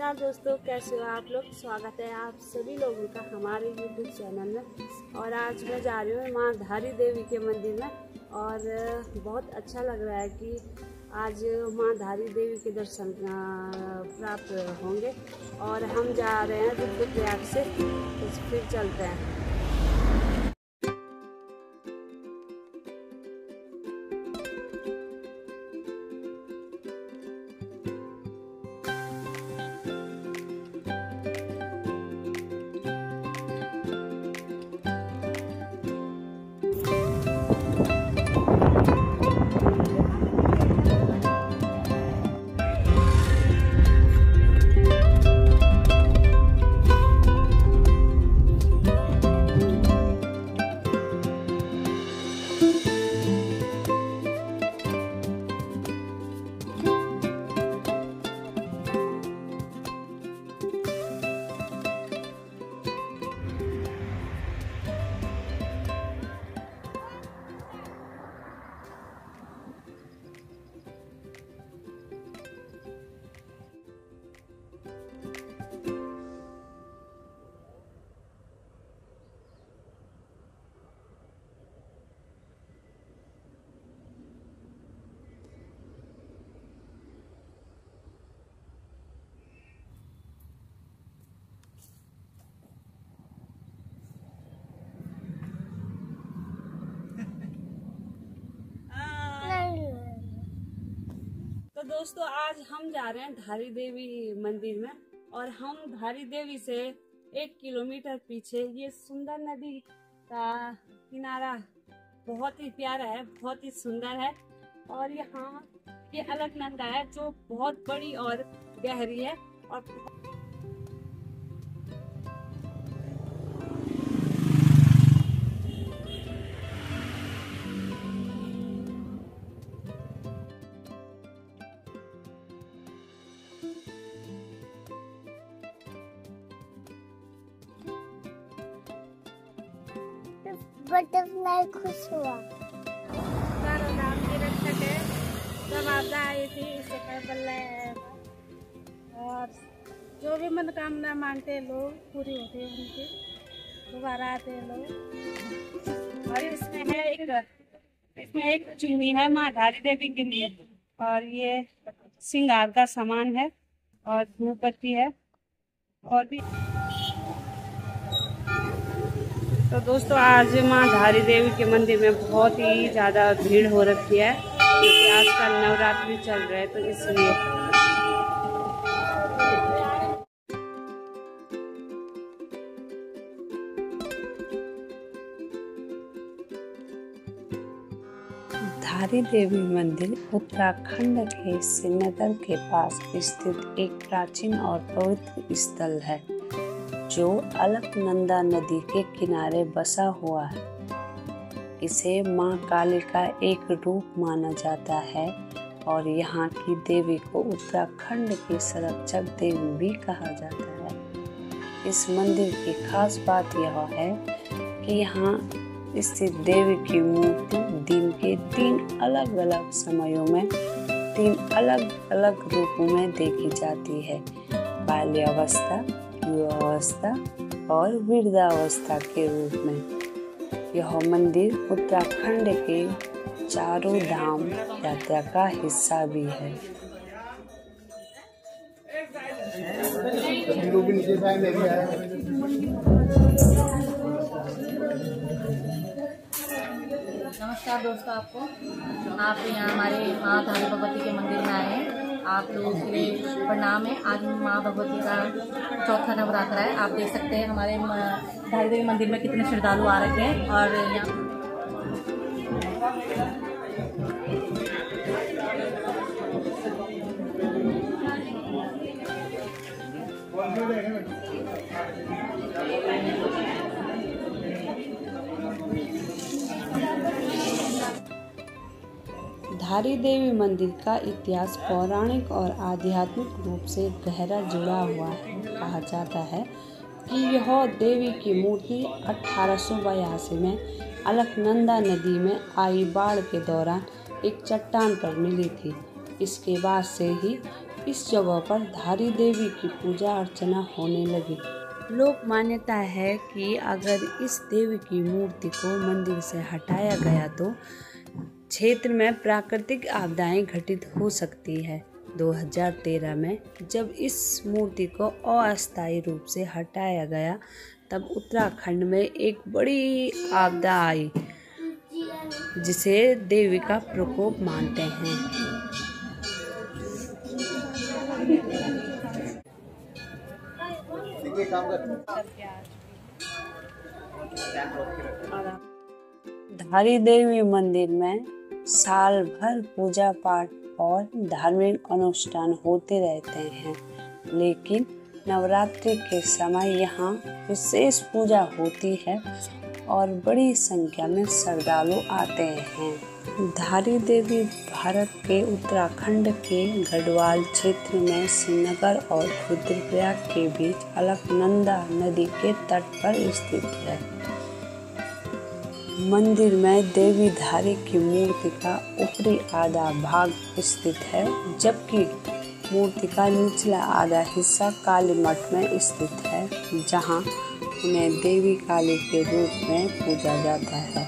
नमस्कार दोस्तों, कैसे हो आप लोग। स्वागत है आप सभी लोगों का हमारे YouTube चैनल में। और आज मैं जा रही हूँ माँ धारी देवी के मंदिर में और बहुत अच्छा लग रहा है कि आज माँ धारी देवी के दर्शन प्राप्त होंगे। और हम जा रहे हैं रुद्रप्रयाग से, तो फिर चलते हैं। तो दोस्तों, आज हम जा रहे हैं धारी देवी मंदिर में। और हम धारी देवी से 1 किलोमीटर पीछे ये सुंदर नदी का किनारा बहुत ही प्यारा है, बहुत ही सुंदर है। और यहाँ ये अलकनंदा है जो बहुत बड़ी और गहरी है। और बटरफ्लाई खुश हुआ। नाम की रक्षक है, जब आपदा आई थी इससे पहले। और जो भी मनोकामना मांगते लोग पूरी होती है उनकी, दोबारा आते हैं लोग। और इसमें एक चुन्नी है माँ धारी देवी के लिए। और ये श्रृंगार का सामान है और धूपबत्ती है और भी। तो दोस्तों, आज माँ धारी देवी के मंदिर में बहुत ही ज़्यादा भीड़ हो रखी है, क्योंकि आजकल नवरात्रि चल रहे हैं, तो इसलिए। धारी देवी मंदिर उत्तराखंड के श्रीनगर के पास स्थित एक प्राचीन और पवित्र स्थल है, जो अलकनंदा नदी के किनारे बसा हुआ है। इसे मां काली का एक रूप माना जाता है और यहाँ की देवी को उत्तराखंड की संरक्षक देवी भी कहा जाता है। इस मंदिर की खास बात यह है कि यहाँ स्थित देवी की मूर्ति दिन के 3 अलग-अलग समयों में 3 अलग-अलग रूपों में देखी जाती है। बाल्यावस्था, युवावस्था और वृद्धावस्था के रूप में। यह मंदिर उत्तराखंड के चारों धाम यात्रा का हिस्सा भी है। नमस्कार दोस्तों, आप यहाँ हमारे माँ धारी भगवती के मंदिर में आए हैं। आप लोगों के लिए प्रणाम है। आज माँ भगवती का चौथा नवरात्र है। आप देख सकते हैं हमारे धारी देवी मंदिर में कितने श्रद्धालु आ रखे हैं। और यहाँ धारी देवी मंदिर का इतिहास पौराणिक और आध्यात्मिक रूप से गहरा जुड़ा हुआ है। कहा जाता है कि यह देवी की मूर्ति 1882 में अलकनंदा नदी में आई बाढ़ के दौरान एक चट्टान पर मिली थी। इसके बाद से ही इस जगह पर धारी देवी की पूजा अर्चना होने लगी। लोक मान्यता है कि अगर इस देवी की मूर्ति को मंदिर से हटाया गया तो क्षेत्र में प्राकृतिक आपदाएं घटित हो सकती है। 2013 में जब इस मूर्ति को अस्थायी रूप से हटाया गया तब उत्तराखंड में एक बड़ी आपदा आई जिसे देवी का प्रकोप मानते हैं। धारी देवी मंदिर में साल भर पूजा पाठ और धार्मिक अनुष्ठान होते रहते हैं, लेकिन नवरात्रि के समय यहाँ विशेष पूजा होती है और बड़ी संख्या में श्रद्धालु आते हैं। धारी देवी भारत के उत्तराखंड के गढ़वाल क्षेत्र में श्रीनगर और रुद्रप्रयाग के बीच अलकनंदा नदी के तट पर स्थित है। मंदिर में देवी धारी की मूर्ति का ऊपरी आधा भाग स्थित है, जबकि मूर्ति का निचला आधा हिस्सा काली मठ में स्थित है, जहां उन्हें देवी काली के रूप में पूजा जाता है।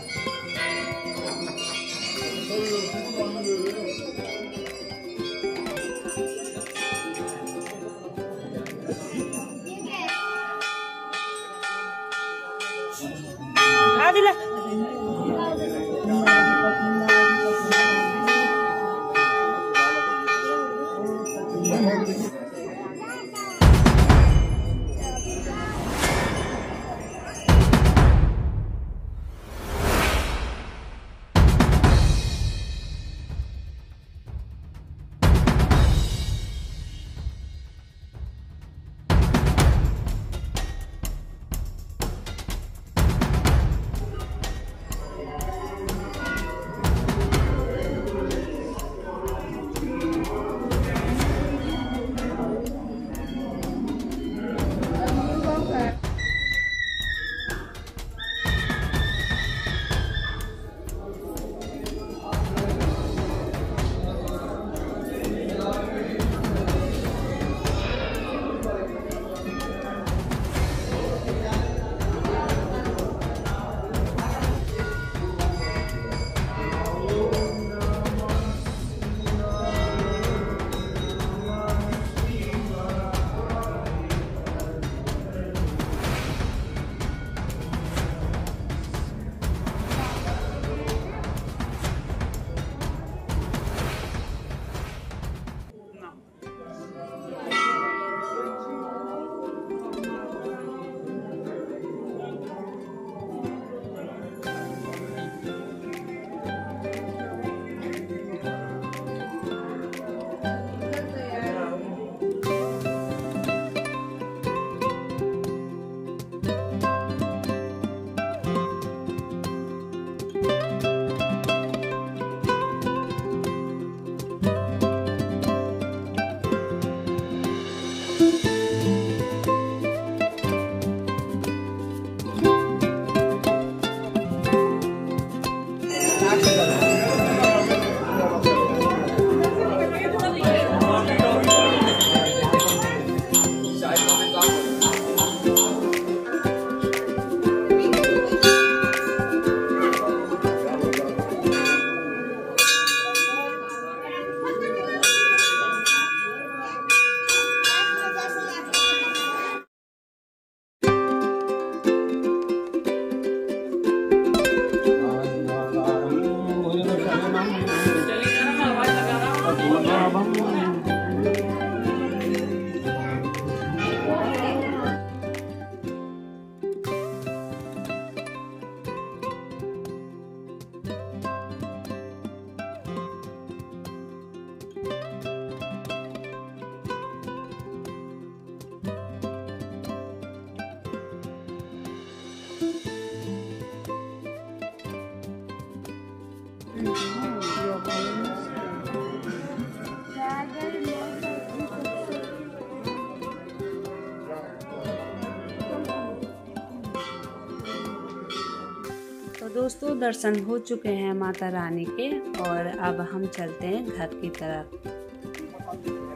दोस्तों दर्शन हो चुके हैं माता रानी के और अब हम चलते हैं घर की तरफ।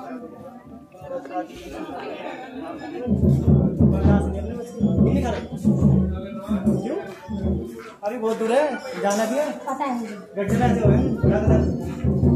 क्यों? अभी बहुत दूर है, जाना भी है। पता है मुझे। गड्ढे में ऐसे हुए।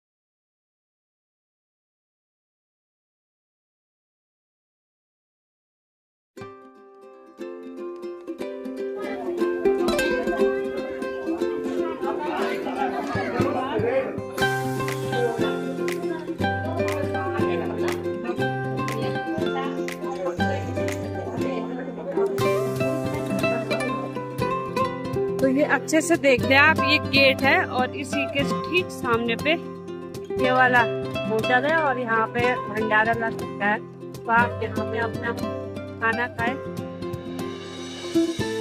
तो ये अच्छे से देख लें आप, ये गेट है और इसी के ठीक सामने पे ये वाला होटल है और यहाँ पे भंडारा लग सकता है, तो आप यहाँ पे अपना खाना खाएं।